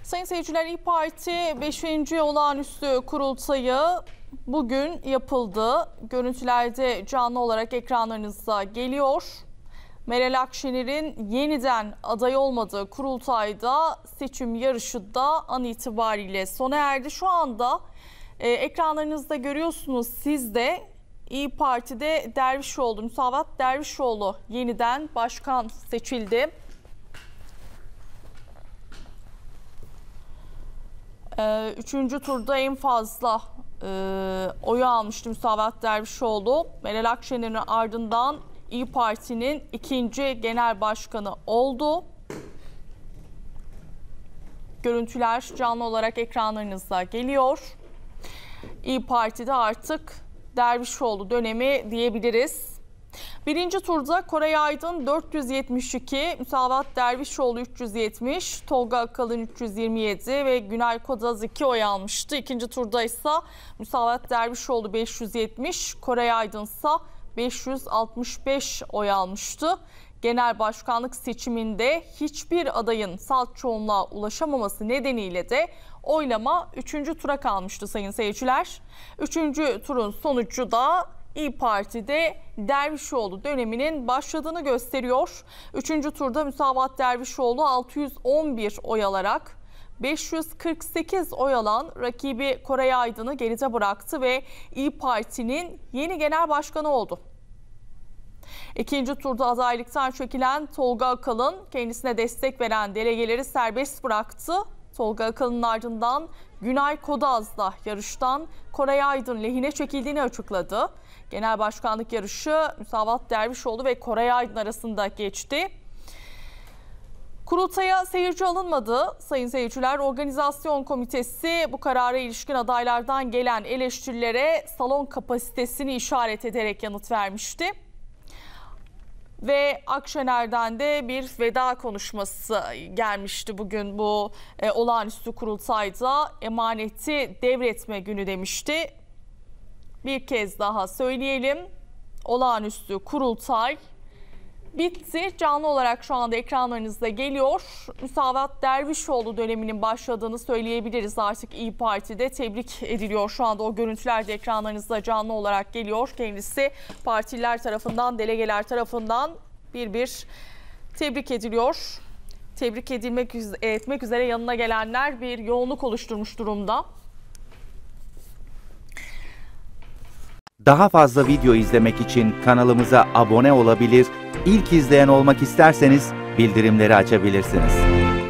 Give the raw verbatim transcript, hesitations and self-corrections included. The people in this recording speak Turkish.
Sayın seyirciler, İYİ Parti beşinci olağanüstü kurultayı bugün yapıldı. Görüntülerde canlı olarak ekranlarınıza geliyor. Meral Akşener'in yeniden aday olmadığı kurultayda seçim yarışı da an itibariyle sona erdi. Şu anda e, ekranlarınızda görüyorsunuz siz de. İYİ Parti'de Dervişoğlu, Müsavat Dervişoğlu yeniden başkan seçildi. Üçüncü turda en fazla e, oyu almıştı Müsavat Dervişoğlu. Meral Akşener'in ardından İYİ Parti'nin ikinci genel başkanı oldu. Görüntüler canlı olarak ekranlarınıza geliyor. İYİ Parti'de artık Dervişoğlu dönemi diyebiliriz. Birinci turda Koray Aydın dört yüz yetmiş iki, Müsavat Dervişoğlu üç yüz yetmiş, Tolga Akalın üç yüz yirmi yedi ve Günay Kodaz iki oy almıştı. İkinci turda ise Müsavat Dervişoğlu beş yüz yetmiş, Koray Aydın ise beş yüz altmış beş oy almıştı. Genel başkanlık seçiminde hiçbir adayın salt çoğunluğa ulaşamaması nedeniyle de oylama üçüncü tura kalmıştı sayın seyirciler. Üçüncü turun sonucu da İYİ Parti'de Dervişoğlu döneminin başladığını gösteriyor. Üçüncü turda Müsavat Dervişoğlu altı yüz on bir oy alarak beş yüz kırk sekiz oy alan rakibi Koray Aydın'ı geride bıraktı ve İYİ Parti'nin yeni genel başkanı oldu. İkinci turda adaylıktan çekilen Tolga Akalın kendisine destek veren delegeleri serbest bıraktı. Tolga Akalın'ın ardından Günay Kodaz'la yarıştan Koray Aydın lehine çekildiğini açıkladı. Genel başkanlık yarışı Müsavat Dervişoğlu ve Koray Aydın arasında geçti. Kurultaya seyirci alınmadı sayın seyirciler. Organizasyon komitesi bu karara ilişkin adaylardan gelen eleştirilere salon kapasitesini işaret ederek yanıt vermişti. Ve Akşener'den de bir veda konuşması gelmişti bugün bu e, olağanüstü kurultayda. Emaneti devretme günü demişti. Bir kez daha söyleyelim. Olağanüstü kurultay bitti. Canlı olarak şu anda ekranlarınızda geliyor. Müsavat Dervişoğlu döneminin başladığını söyleyebiliriz. Artık İYİ Parti'de tebrik ediliyor. Şu anda o görüntüler de ekranlarınızda canlı olarak geliyor. Kendisi partililer tarafından, delegeler tarafından bir bir tebrik ediliyor. Tebrik edilmek etmek üzere yanına gelenler bir yoğunluk oluşturmuş durumda. Daha fazla video izlemek için kanalımıza abone olabilir, İlk izleyen olmak isterseniz bildirimleri açabilirsiniz.